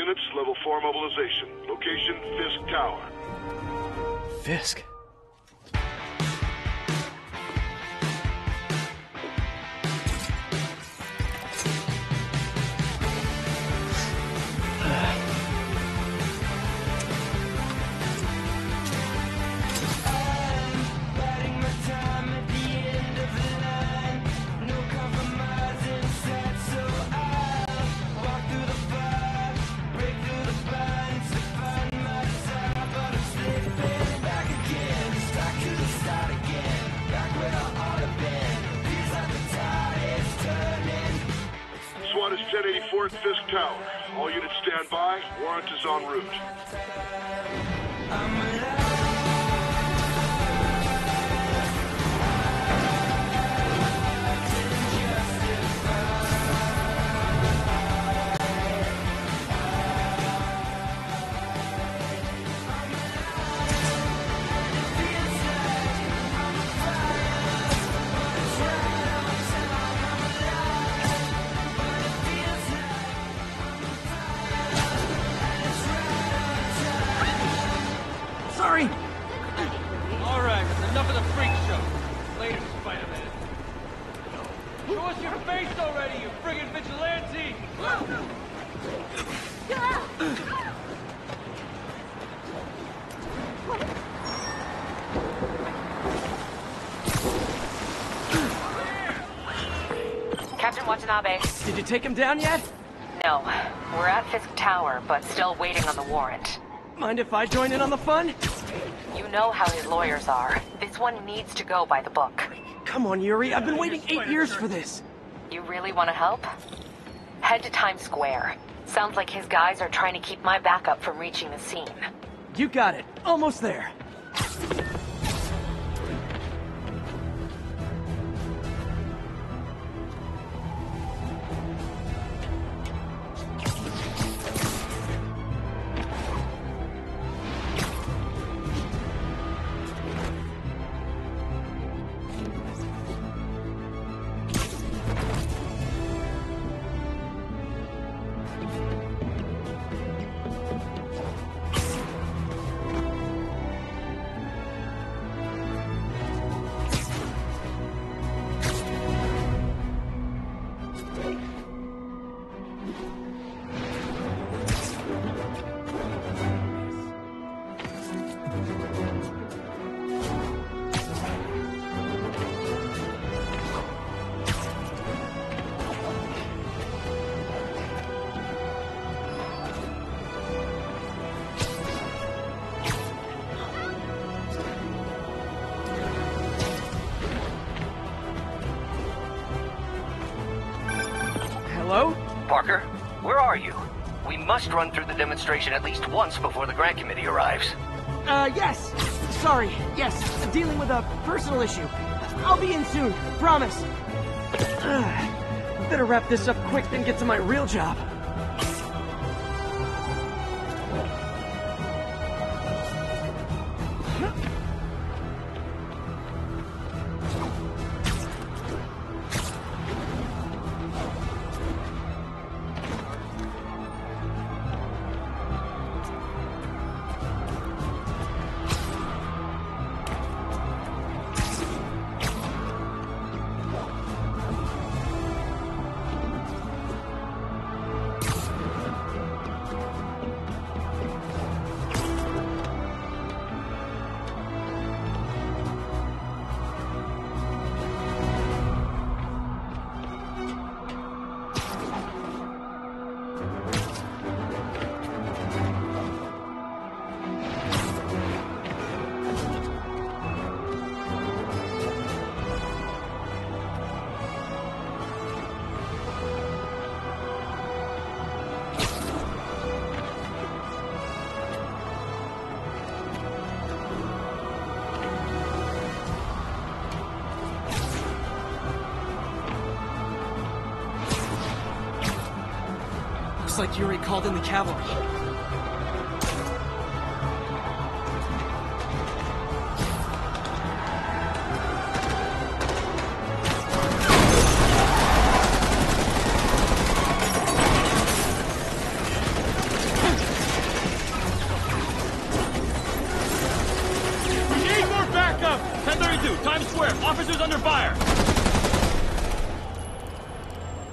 units, level 4 mobilization. Location, Fisk Tower. Fisk? SWAT is 1084 at Fisk Tower. All units stand by. Warrant is en route. Sorry! Alright, enough of the freak show. Later, Spider-Man. Show us your face already, you friggin' vigilante! Captain Watanabe. Did you take him down yet? No. We're at Fisk Tower, but still waiting on the warrant. Mind if I join in on the fun? You know how his lawyers are. This one needs to go by the book. Come on, Yuri. I've been waiting 8 years for this. You really want to help? Head to Times Square. Sounds like his guys are trying to keep my backup from reaching the scene. You got it. Almost there. Hello? Parker, where are you? We must run through the demonstration at least once before the grant committee arrives. Yes. Sorry. Yes. Dealing with a personal issue. I'll be in soon. Promise. Better wrap this up quick than get to my real job. Looks like Yuri called in the cavalry.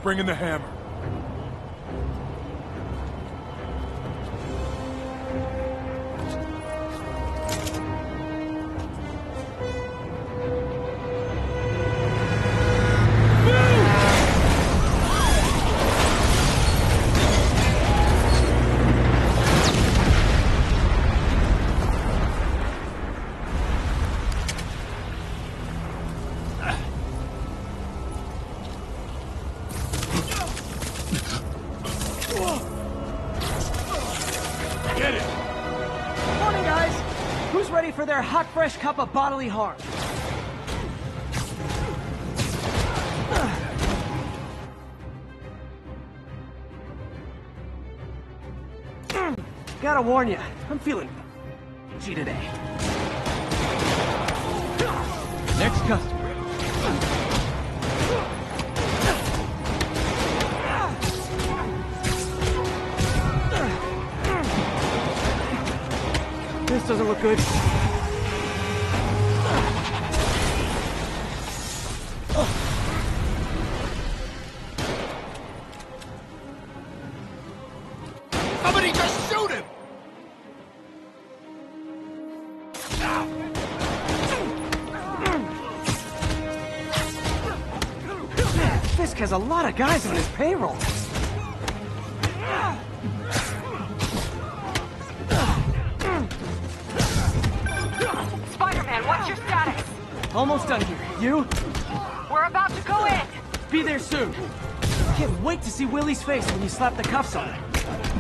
bringing the hammer. Get it! Morning, guys! Who's ready for their hot, fresh cup of bodily harm? Gotta warn you, I'm feeling itchy today. Next customer. This doesn't look good. Somebody just shoot him! Fisk has a lot of guys on his payroll. Spider-Man, what's your status? Almost done here. You? We're about to go in. Be there soon. Can't wait to see Willie's face when you slap the cuffs on him.